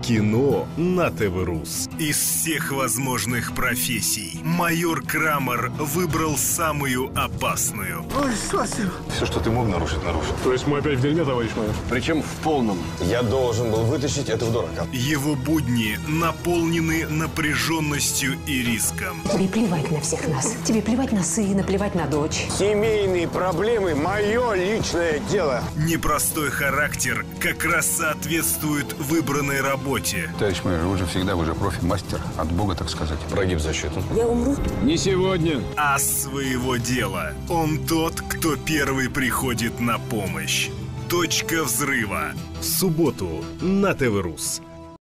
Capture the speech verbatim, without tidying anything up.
Кино на ТВ-Рус. Из всех возможных профессий майор Крамер выбрал самую опасную. Ой, Сосю. Все, что ты мог нарушить, нарушил. То есть мы опять в дерьме, товарищ майор? Причем в полном. Я должен был вытащить этого дурака. Его будни наполнены напряженностью и риском. Тебе плевать на всех нас. Тебе плевать на сына, плевать на дочь. Семейные проблемы – мое личное дело. Непростой характер как раз соответствует выбранной работе. Товарищ майор, вы же всегда, вы же профи-мастер. От Бога, так сказать. Прогиб защиту. Я умру. Не сегодня. А своего дела он тот, кто первый приходит на помощь. Точка взрыва. В субботу на ТВ-Рус.